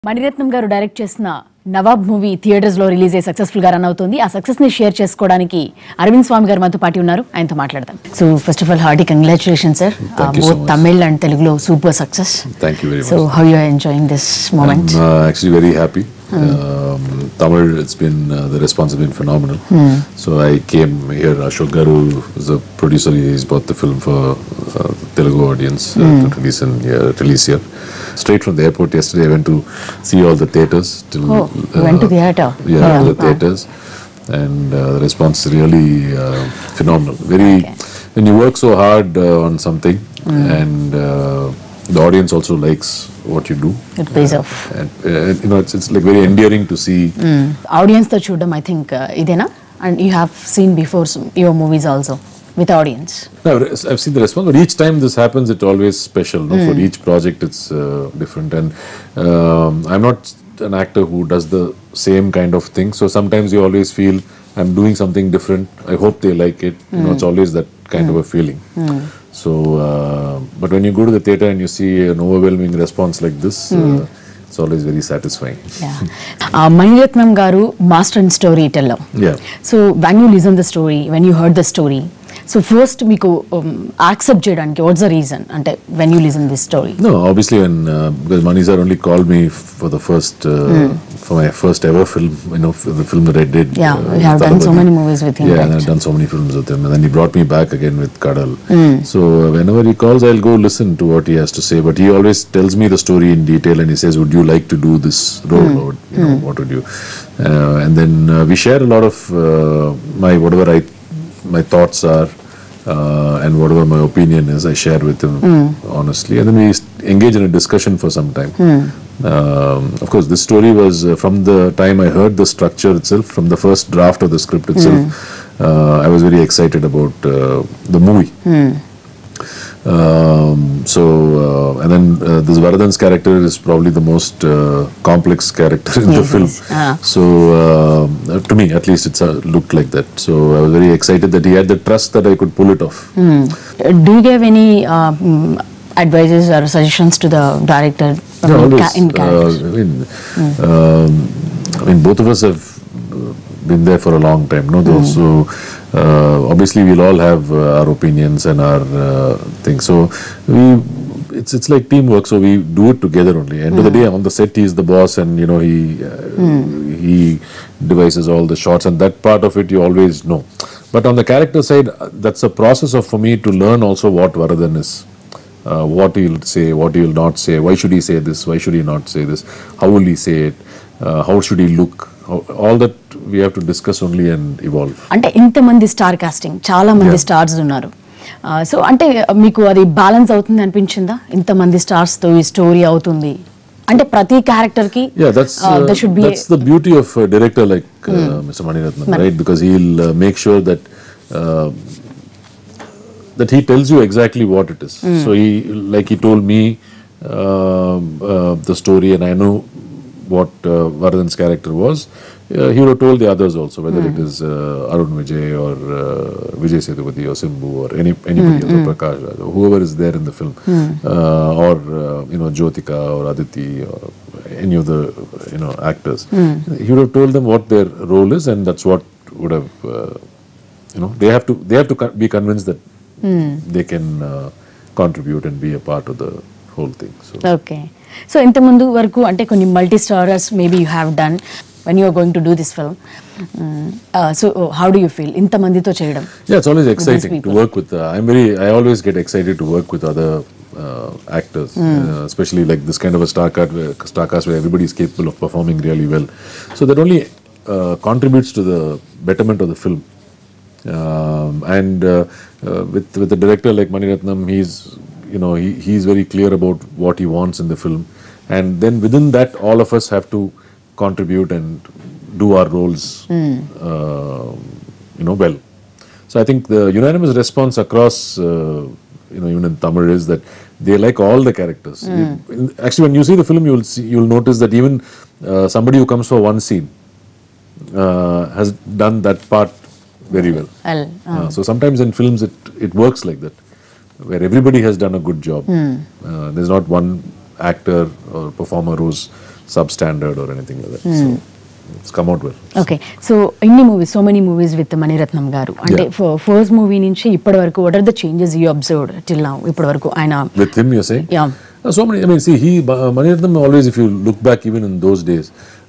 Vanitha garu direct chesina Nawab movie theaters lo release ayi successful ga run avutundi. Aa success ni share chesukodaniki Arvind Swamy garu manto party unnaru. Ayantho maatladam. So first of all, hearty congratulations, sir. Thank you both so much. Tamil and Telugu lo super success. Thank you very much. So how you are enjoying this moment? I'm actually very happy. Tamil, it's been the response has been phenomenal. So I came here. Ashok Garu is a producer. He's bought the film for Telugu audience to release here. Straight from the airport yesterday, I went to see all the theaters. You went to the theater? Yeah, the theaters, and the response is really phenomenal. Very when you work so hard on something, and the audience also likes what you do. It pays off. And, it's like very endearing to see. Audience to chudam, I think, idena, and you have seen before your movies also with audience. No, I've seen the response, but each time this happens, it's always special. No? For each project, it's different, and I'm not an actor who does the same kind of thing. So sometimes you always feel I'm doing something different. I hope they like it. It's always that kind of a feeling. So, but when you go to the theater and you see an overwhelming response like this, it's always very satisfying. Yeah. Vanitha garu master in storyteller. Yeah. So when you listen the story, when you heard the story, so first meeku accept cheyadaniki what's the reason ante when you listen this story? No, obviously when because Mani sir only called me for the first for my first ever film, for the film that I did. Yeah, we have done so many movies with him. Yeah, right? and I've done so many films with him, and then he brought me back again with Kadal. So whenever he calls, I'll go listen to what he has to say. But he always tells me the story in detail, and he says, "Would you like to do this role, or what would you?" And then we share a lot of my thoughts are. And whatever my opinion is, I share with him honestly, and then we engage in a discussion for some time. Of course, this story was from the time I heard the structure itself, from the first draft of the script itself. I was very excited about the movie. And then this Vardhan's character is probably the most complex character in the film. So to me, at least, it's looked like that. So I was very excited that he had the trust that I could pull it off. Do you give any advices or suggestions to the director? Yeah, always. In characters? I mean, both of us have been there for a long time. So obviously we'll all have our opinions and our things. So it's like teamwork. So we do it together only. End of the day, on the set he is the boss, and he devises all the shots, and that part of it you always know. But on the character side, that's a process of for me to learn also what Vardhan is. What he will say, what he will not say, why should he say this, why should he not say this, how will he say it, how should he look, all that we have to discuss only and evolve. అంటే ఇంతమంది star casting, చాలా మంది stars ఉన్నారు. So అంటే మీకు అది balance అవుతుంది అనిపించిందా? ఇంతమంది స్టార్స్ తో ఈ స్టోరీ అవుతుంది అంటే ప్రతి క్యారెక్టర్ కి? Yeah, that's the beauty of a director like Mr. Maniratnam, right? Because he'll make sure that he tells you exactly what it is. So he told me the story, and I know what Vardhan's character was. He would have told the others also, whether it is Arun Vijay or Vijay Sethupathi or Simbu or anybody else, or Prakash, whoever is there in the film, or Jyotika or Aditi or any of the actors. He would have told them what their role is, and that's what would have they have to be convinced that they can contribute and be a part of the whole thing. So okay. So ఇంత ముందు వరకు అంటే కొన్ని multi starrers maybe you have done when you are going to do this film. So how do you feel ఇంత మందితో చేయడం? Yeah, it's always exciting to work with. I always get excited to work with other actors, especially like this kind of a star cast where everybody is capable of performing really well. So that only contributes to the betterment of the film. With the director like Maniratnam, he's very clear about what he wants in the film, and then within that all of us have to contribute and do our roles well. So I think the unanimous response across even in Tamil is that they like all the characters. Actually, when you see the film, you'll notice that even somebody who comes for one scene has done that part very well. So sometimes in films it works like that, where everybody has done a good job. There's not one actor or performer who's substandard or anything like that. So it's come out well. Okay so ఇన్ని movies so many movies with Maniratnam గారు అంటే first movie నుంచి ఇప్పటి వరకు what are the changes you observed till now ఇప్పటి వరకు ఆయన With him, you're saying? Yeah. So many. I mean, see, Maniratnam always, if you look back, even in those days,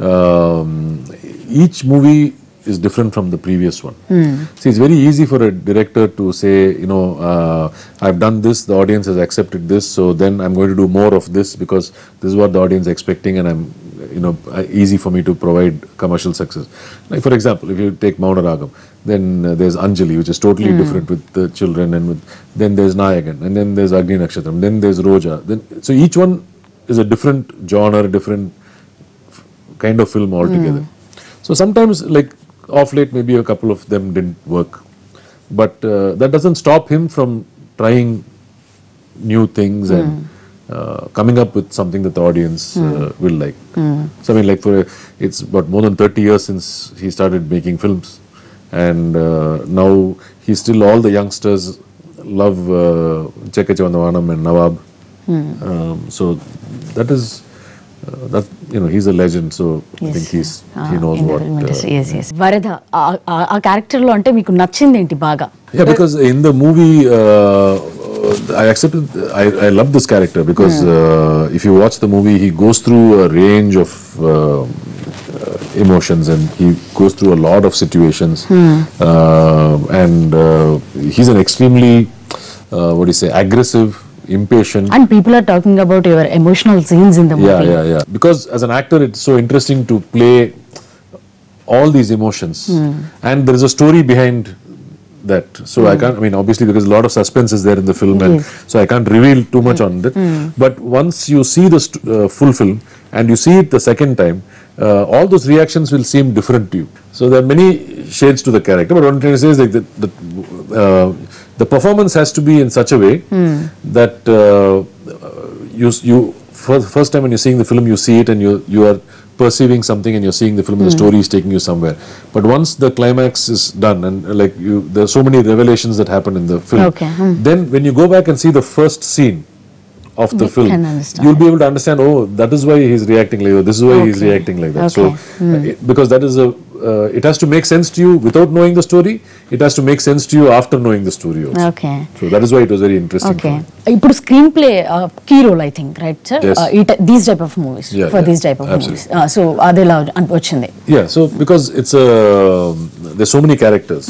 each movie is different from the previous one. See, it's very easy for a director to say, I've done this, the audience has accepted this, so then I'm going to do more of this because this is what the audience is expecting, and I'm, easy for me to provide commercial success. Like, for example, if you take Mauna Ragam, then there's Anjali, which is totally different with the children, and then there's Nayagan, and then there's Agni Nakshatram, then there's Roja. So each one is a different genre, different kind of film altogether. So sometimes, like off late, maybe a couple of them didn't work, but that doesn't stop him from trying new things and coming up with something that the audience will like. So I mean, like it's about more than 30 years since he started making films, and now he's still, all the youngsters love Chekkachavandavanam and Nawab. So that is he's a legend, so I think he knows what. Yes. Varadha, ఆ character లో అంటే మీకు నచ్చింది ఏంటి బాగా? Yeah, because in the movie, I love this character because if you watch the movie, he goes through a range of emotions, and he goes through a lot of situations, and he's an extremely, aggressive, impatient. And people are talking about your emotional scenes in the movie. Yeah. Because as an actor, it's so interesting to play all these emotions, and there is a story behind that. So I can't, obviously, because a lot of suspense is there in the film, and so I can't reveal too much on it. But once you see the full film and you see it the second time, all those reactions will seem different to you. So there are many shades to the character, but what I'm trying to say is like the performance has to be in such a way that you first time when you're seeing the film, you see it and you are perceiving something, and you're seeing the film and the story is taking you somewhere. But once the climax is done, and there are so many revelations that happen in the film, then when you go back and see the first scene of the film, you'll be able to understand, that is why he's reacting like that, this is why he's reacting like that. So because that is it has to make sense to you without knowing the story, it has to make sense to you after knowing the story also. Okay. So that is why it was very interesting. Okay. ఇప్పుడు screen play key role I think right sir these type of movies for these type of movies so అది ఎలా వచ్చింది? Yeah, so because it's there's so many characters,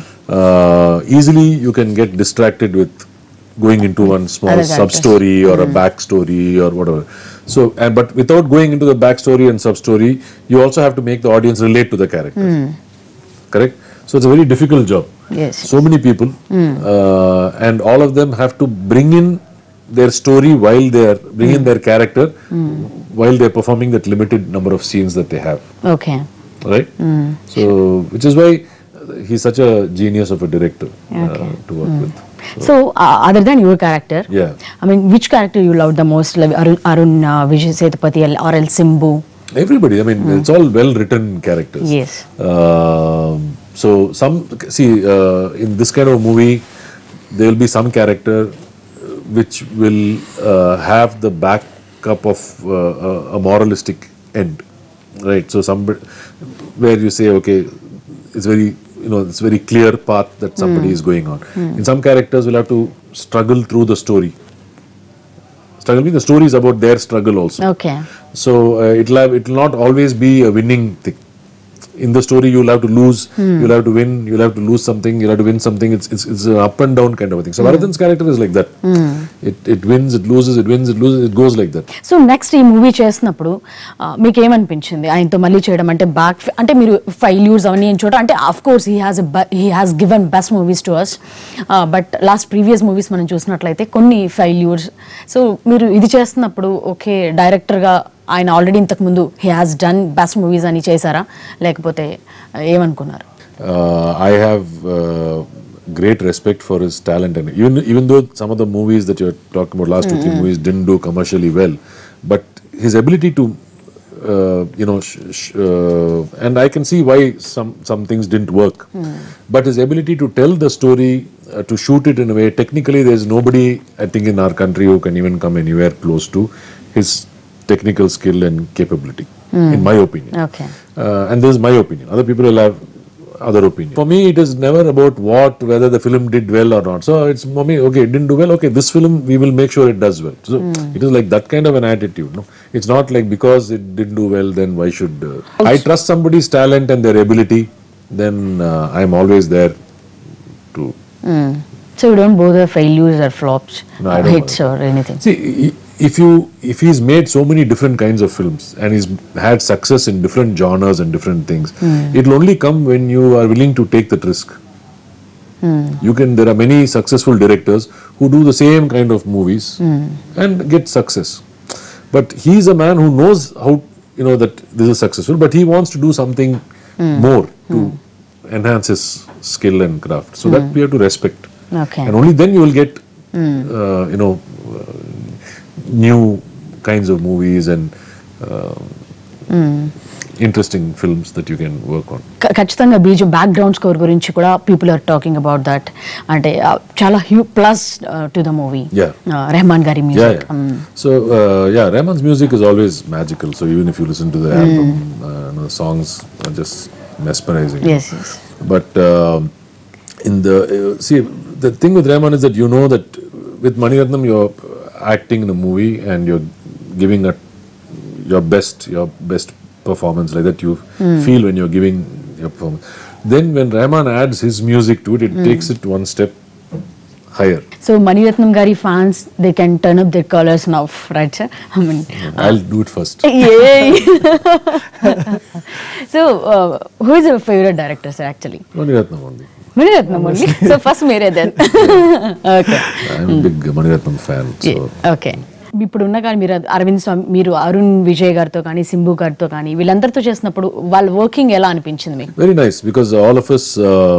easily you can get distracted with going into one small sub story or a back story or whatever. So but without going into the back story and sub story, you also have to make the audience relate to the character. Correct? So it's a very difficult job. Yes. So many people, and all of them have to bring in their story while they are bringing their character while they are performing that limited number of scenes that they have. Okay. Right? So which is why he's such a genius of a director to work with. So other than your character, which character you loved the most? Like Arun Vijay Sethupathi or else Simbu? Everybody. It's all well written characters. Yes. So in this kind of movie, there will be some character which will have the backup of a moralistic end, right? So where you say, okay, it's very it's very clear path that somebody is going on. In some characters will have to struggle through the story. Struggle means the story is about their struggle also. Okay. So it will not always be a winning thing. In the story, you'll have to lose, you'll have to win, you'll have to lose something, you'll have to win something. It's an up and down kind of a thing. So Varadhan's character is like that. It wins, it loses, it wins, it loses, it goes like that. So next ఈ movie చేసినప్పుడు మీకు ఏమనిపించింది ఆయనతో మళ్ళీ చేయడం? అంటే back అంటే మీరు ఫెయిల్యూర్స్ అవన్నీ ఏం చూడ అంటే of course he has given best movies to us, but last previous movies మనం చూసినట్లయితే కొన్ని ఫెయిల్యూర్స్. సో మీరు ఇది చేస్తున్నప్పుడు ఓకే డైరెక్టర్గా ఆయన ఆల్రెడీ ఇంతకు ముందు he has done best movies అని చేశారా, లేకపోతే ఏమనుకున్నారు? I have great respect for his talent, and even though some of the movies that you're talking about, last 2-3 movies didn't do commercially well, but his ability to and I can see why some things didn't work, but his ability to tell the story, to shoot it in a way, technically there's nobody I think in our country who can even come anywhere close to his technical skill and capability, in my opinion. Okay. And this is my opinion. Other people will have other opinion. For me, it is never about whether the film did well or not. So it's for me, okay, it didn't do well. Okay, this film we will make sure it does well. So it is like that kind of an attitude. No, it's not like because it didn't do well, then why should I trust somebody's talent and their ability? Then I'm always there to. So you don't bother failures or flops, No, I don't hits or anything. See, if he's made so many different kinds of films and he's had success in different genres and different things, it'll only come when you are willing to take that risk. There are many successful directors who do the same kind of movies and get success. But he's a man who knows how, that this is successful, but he wants to do something more to enhance his skill and craft. So that we have to respect. Okay. And only then you will get, new kinds of movies and interesting films that you can work on. ఖచ్చితంగా బీజం background score గురించి కూడా people are talking about that. అంటే చాలా plus to the movie. Rahman గారి music. So Rahman's music is always magical. So even if you listen to the album, the songs are just mesmerizing. Yes. But the thing with Rahman is that that with Mani Ratnam you're acting in a movie and you're giving your best performance, like that you feel when you're giving your performance. Then when Rahman adds his music to it, it takes it one step higher. So Mani Ratnam Gari fans, they can turn up their colors now, right sir? I mean, I'll do it first. Yay! So who is your favorite director, sir, actually? Mani Ratnam only. Mani Ratnam only? So first mere then. Okay. I'm a big Mani Ratnam fan. So. Okay. ఇప్పుడున్న కానీ మీరు అరవింద్ స్వామి, మీరు అరుణ్ విజయ్ గారితో కానీ సింబు గారితో కానీ వీళ్ళందరితో చేసినప్పుడు వాళ్ళ వర్కింగ్ ఎలా అనిపించింది మీకు? Very nice, because all of us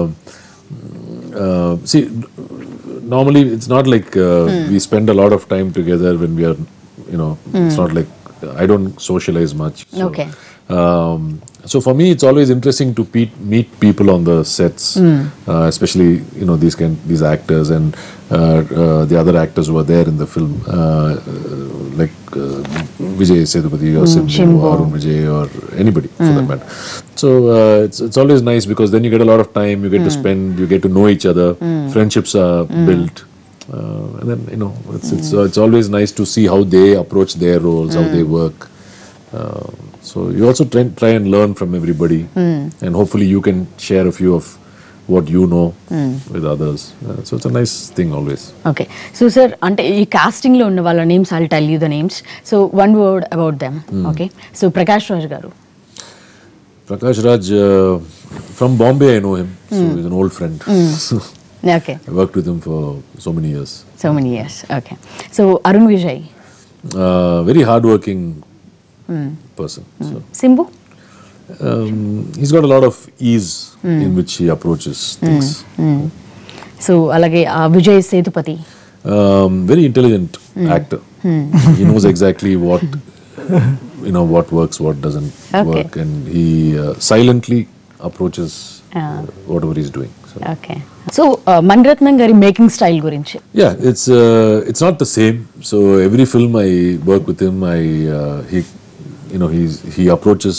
see, normally it's not like we spend a lot of time together when we are, it's not like I don't socialize much. So, okay. So for me, it's always interesting to meet people on the sets, especially these actors and the other actors who are there in the film, like Vijay Sethupathi or Simbu or Arun Vijay or anybody for that matter. So it's always nice because then you get a lot of time, you get to spend, you get to know each other, friendships are built. And then it's always nice to see how they approach their roles, how they work. So you also try and learn from everybody, and hopefully you can share a few of what you know with others. So it's a nice thing always. Okay. So sir, ante ee casting lo unna valla names, I'll tell you the names. So one word about them. Okay. So Prakash Raj garu. Prakash Raj, from Bombay I know him. So he's an old friend. Okay. I worked with him for so many years. Okay. So Arun Vijay. Very hardworking person. So. Simbu? He's got a lot of ease in which he approaches things. So alage Vijay Sethupathi. Very intelligent actor. He knows exactly what what works, what doesn't work, and he silently approaches whatever he's doing. So. Okay. So Mani Ratnam Gari making style gurinchi. Yeah, it's not the same. So every film I work with him, he approaches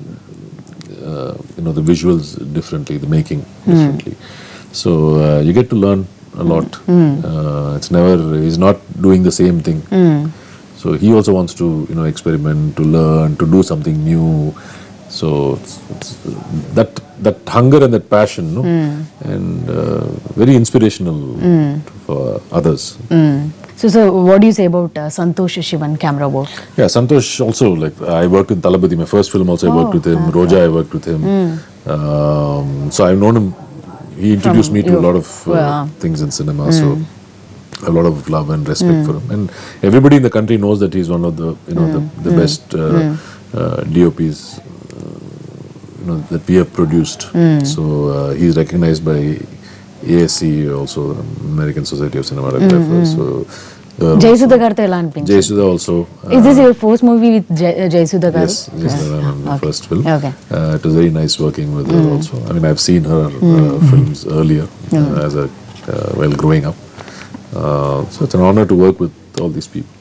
the visuals differently, the making differently. So you get to learn a lot. He's not doing the same thing. So he also wants to experiment, to learn, to do something new. So it's that hunger and that passion, and very inspirational for others. So what do you say about Santosh Shivan camera work? Yeah, Santosh also, like I worked with Talabadi, my first film also I worked with him. Roja I worked with him. So I've known him. He introduced me to a lot of things in cinema. So I have a lot of love and respect for him. And everybody in the country knows that he's one of the the best DOPs that we have produced. So he's recognized by ASC, also American Society of Cinematographers. So Jayasudha gartho ela anipinchindi? Jayasudha also. Is this your first movie with Jayasudha garu? Yes, my first film. Okay. It was very nice working with her also. I mean, I've seen her films earlier while growing up. So it's an honor to work with all these people.